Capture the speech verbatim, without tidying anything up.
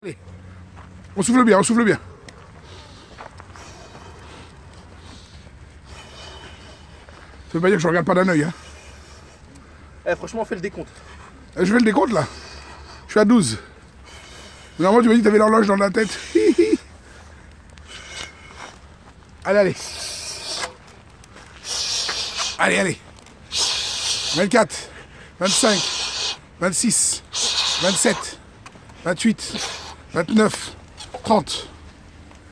Allez. On souffle bien, on souffle bien. Ça veut pas dire que je regarde pas d'un œil. Hein. Eh, franchement, on fait le décompte. Je fais le décompte là. Je suis à douze. Normalement, tu m'as dit que tu avais l'horloge dans la tête. Allez, allez. Allez, allez. vingt-quatre, vingt-cinq, vingt-six, vingt-sept, vingt-huit, vingt-neuf, trente.